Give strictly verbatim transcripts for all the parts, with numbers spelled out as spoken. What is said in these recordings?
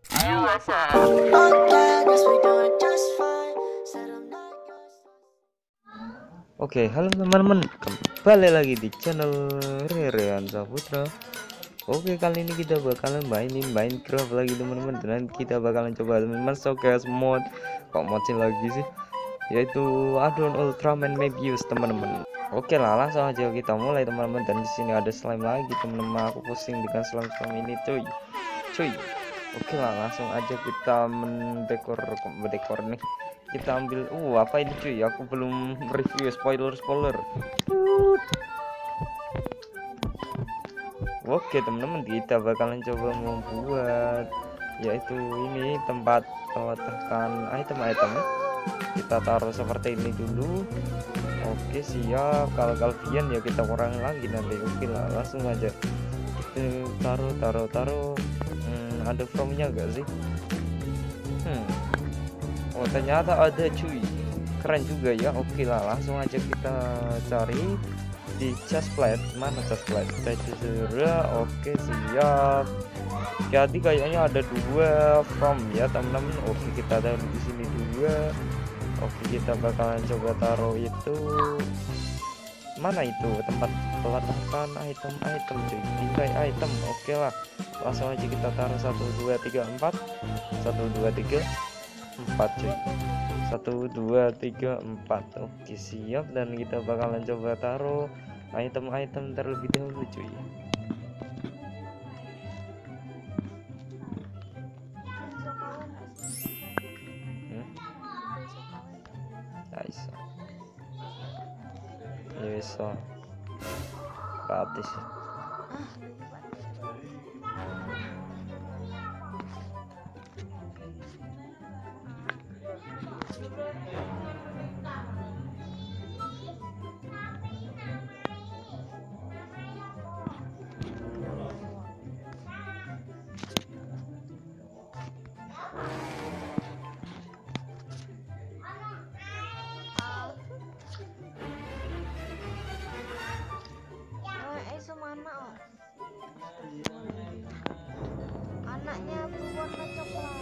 Ayo WhatsApp. Oke, halo teman-teman, kembali lagi di channel Rerean Saputra. Oke, kali ini kita bakalan mainin Minecraft lagi teman-teman, dan kita bakalan coba teman-teman showcase mod. Kok modnya lagi sih? Yaitu Addon Ultraman Mebius teman-teman. Oke lah, langsung aja kita mulai teman-teman. Dan di sini ada slime lagi teman-teman. Aku pusing dengan slime-slime ini, cuy. Cuy. Oke lah, langsung aja kita mendekor mendekor nih. Kita ambil uh apa ini cuy, aku belum review, spoiler spoiler. Oke teman-teman, kita bakalan coba membuat yaitu ini tempat meletakkan item-item. Kita taruh seperti ini dulu. Oke siap, kalau kalian ya kita kurangi lagi nanti. Oke lah, langsung aja kita taruh taruh taruh. Hmm, ada from-nya gak sih? Hmm Oh ternyata ada cuy, keren juga ya. Oke lah, langsung aja kita cari di chest plate. Mana chest plate? Oke siap. Jadi kayaknya ada dua from ya teman-teman. Oke kita taruh di sini dua. Oke kita bakalan coba taruh itu. Mana itu tempat peletakan item-item cuy? Tingkai item. Oke lah, langsung aja kita taruh satu dua tiga empat satu dua tiga empat cuy, satu dua tiga empat. Oke siap, dan kita bakalan coba taruh item-item terlebih dahulu cuy. hmm? Nice. Ya bisa gratis. Anaknya berwarna coklat.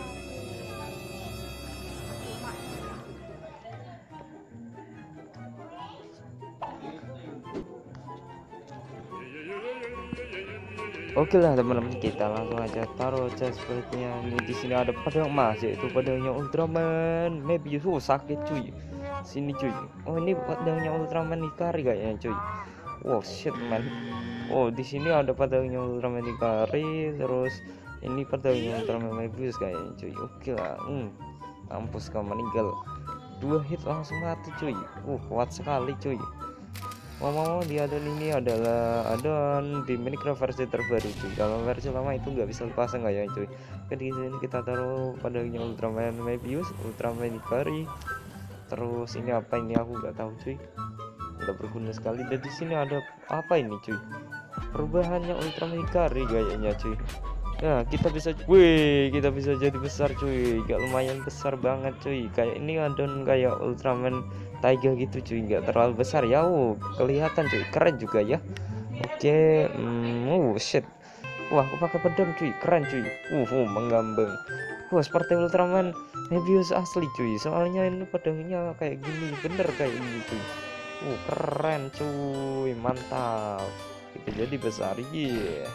Oke lah teman-teman, kita langsung aja taruh chest plate-nya. Ini di sini ada pedang emas, yaitu pedangnya Ultraman Mebius. Oh sakit cuy, sini cuy. Oh ini pedangnya Ultraman Hikari kayaknya cuy. Wow shit man. Oh di sini ada pedangnya Ultraman Hikari, terus ini pedangnya Ultraman Mebius kayaknya cuy. Oke lah, hmm, mampus kau meninggal. Dua hit langsung mati cuy. Uh kuat sekali cuy. Ngomong-ngomong di addon ini adalah addon di Minecraft versi terbaru cuy. Kalau versi lama itu nggak bisa dipasang kayak cuy. Oke, di sini kita taruh padanya Ultraman Mebius, Ultraman Hikari. Terus ini apa ini aku nggak tahu cuy. Udah berguna sekali. Dan di sini ada apa ini cuy? Perubahannya Ultraman Hikari kayaknya cuy. Nah kita bisa, wih kita bisa jadi besar cuy. Gak lumayan besar banget cuy. Kayak ini addon kayak Ultraman Taiga gitu cuy, nggak terlalu besar ya. Oh kelihatan cuy, keren juga ya. Oke, hmm, oh shit. Wah aku pakai pedang cuy, keren cuy. Uh, uh menggambang. Wah seperti Ultraman Mebius asli cuy. Soalnya ini pedangnya kayak gini, bener kayak ini cuy. Uh keren cuy, mantap. Kita jadi besar ya.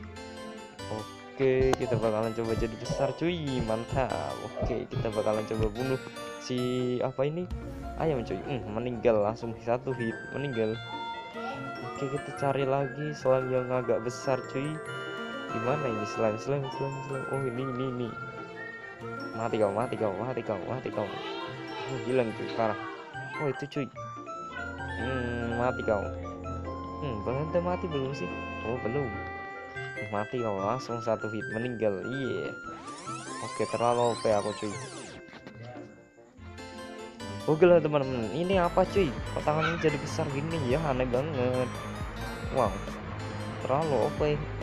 Oke kita bakalan coba jadi besar cuy, mantap. Oke kita bakalan coba bunuh si apa ini ayam cuy. hmm, meninggal langsung satu hit meninggal. Oke kita cari lagi slime yang agak besar cuy. Gimana ini slime slime slime slime oh ini ini ini mati kau mati kau mati kau mati kau. Oh hilang cuy parah. Oh itu cuy. hmm, mati kau. hmm, berhenti mati belum sih? Oh belum mati kau, langsung satu hit meninggal. Iya yeah. Oke terlalu O P aku cuy. Oke lah teman-teman, ini apa cuy? Kok tangannya jadi besar gini ya, aneh banget. Wow terlalu O P.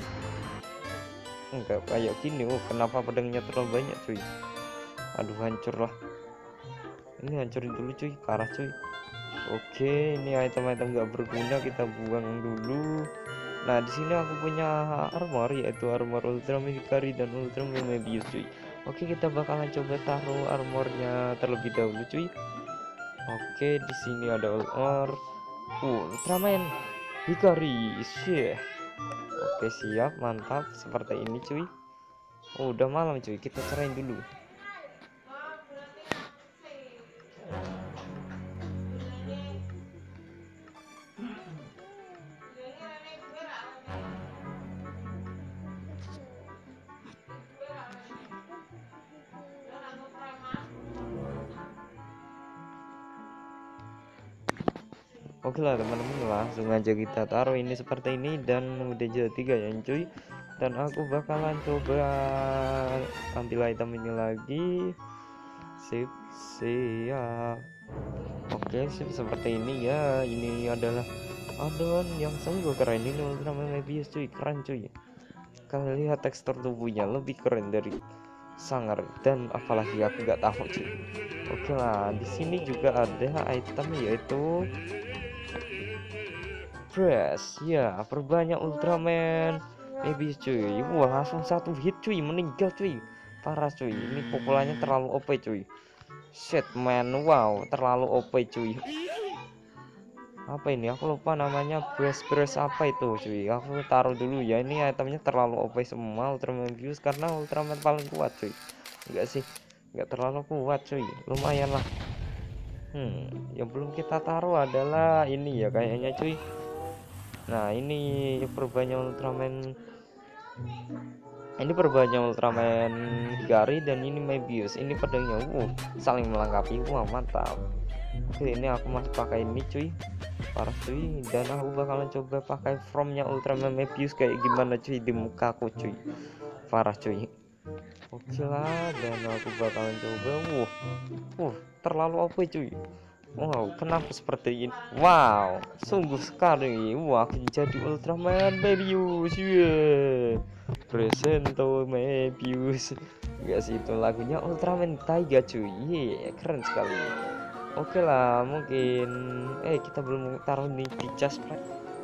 Enggak kayak gini. Oh kenapa pedangnya terlalu banyak cuy? Aduh hancur lah. Ini hancurin dulu cuy, parah cuy. Oke ini item-item gak berguna kita buang dulu. Nah di sini aku punya armor, yaitu armor Ultraman Hikari dan Ultraman Mebius cuy. Oke, kita bakalan coba taruh armornya terlebih dahulu cuy. Oke, di sini ada armor. Uh, Ultraman Hikari, syeh. Oke, siap, mantap. Seperti ini cuy. Oh, udah malam cuy, kita cerain dulu. Oke lah teman-teman, langsung aja kita taruh ini seperti ini dan udah jadi tiga ya cuy. Dan aku bakalan coba ambil item ini lagi. Sip, siap. Oke, sip, seperti ini ya. Ini adalah addon yang sungguh keren. Ini Ultraman Mebius cuy, keren cuy. Kalian lihat tekstur tubuhnya lebih keren dari sangar, dan apalagi aku nggak tahu cuy. Oke lah, di sini juga ada item yaitu Press, ya perbanyak Ultraman Mebius cuy. Wah, langsung satu hit cuy, meninggal cuy. Parah cuy, ini pukulannya terlalu O P cuy. Shit man, wow, terlalu O P cuy. Apa ini? Aku lupa namanya. Press press apa itu cuy. Aku taruh dulu ya. Ini itemnya terlalu O P semua Ultraman Mebius karena Ultraman paling kuat cuy. Enggak sih, enggak terlalu kuat cuy. Lumayan lah. Hmm, yang belum kita taruh adalah ini ya kayaknya cuy. Nah, ini perbanyak Ultraman. Ini perbanyak Ultraman Hikari dan ini Mebius. Ini pedangnya, uh, saling melengkapi. Wah, mantap. Oke, ini aku masih pakai ini cuy. Parah cuy. Dan aku bakalan coba pakai formnya Ultraman Mebius kayak gimana cuy di mukaku cuy. Parah cuy. Oke lah, dan aku bakalan coba. Uh, uh, terlalu O P cuy. Wow, kenapa seperti ini? Wow, sungguh sekali. Wah, aku jadi Ultraman Mebius. Yeah. Presento Mebius. Gak sih, itu lagunya Ultraman Taiga cuy. Yeah, keren sekali. Oke lah, mungkin eh kita belum taruh nih di chest plate.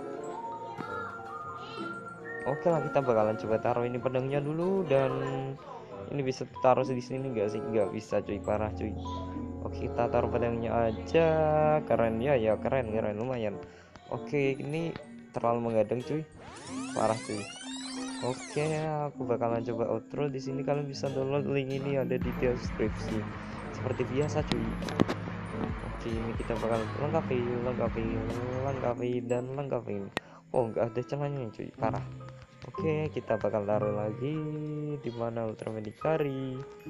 Oke lah, kita bakalan coba taruh ini pedangnya dulu. Dan ini bisa taruh di sini enggak sih? Nggak bisa cuy, parah cuy. Oke, kita taruh pedangnya aja. Keren ya, ya keren, keren lumayan. Oke, ini terlalu menggadang cuy. Parah cuy. Oke, aku bakalan coba outro di sini. Kalian bisa download link ini ada di deskripsi. Seperti biasa cuy. Oke, ini kita bakal lengkapi, lengkapi, lengkapi dan lengkapi. Oh, nggak ada celahnya cuy, parah. Oke, kita bakal taruh lagi di mana Ultraman Hikari.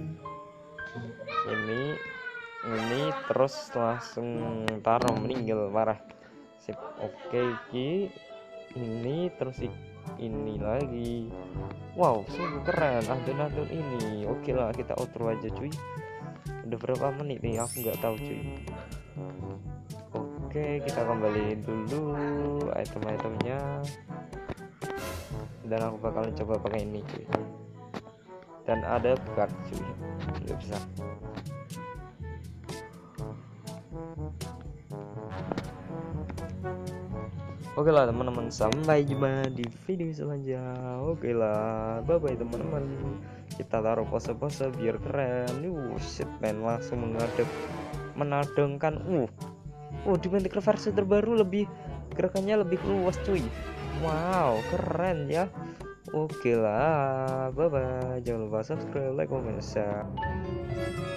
Ini ini terus langsung taruh, meninggal parah. Sip. Oke, iki ini terus ini lagi. Wow, sungguh keren adon-adon ini. Oke lah, kita outro aja cuy. Udah berapa menit nih, aku nggak tahu cuy. Oke, kita kembali dulu item-itemnya. Dan aku bakalan coba pakai ini cuy. Dan ada bukan cuy, nggak bisa. Oke lah teman-teman, sampai jumpa di video selanjutnya. Oke lah, bye bye teman-teman. Kita taruh pose-pose biar keren. Uh, shit man, langsung menghadap, menadangkan. Uh, uh di Manticore versi terbaru lebih gerakannya lebih luas cuy. Wow, keren ya. Oke lah, bye bye. Jangan lupa subscribe, like, comment, share.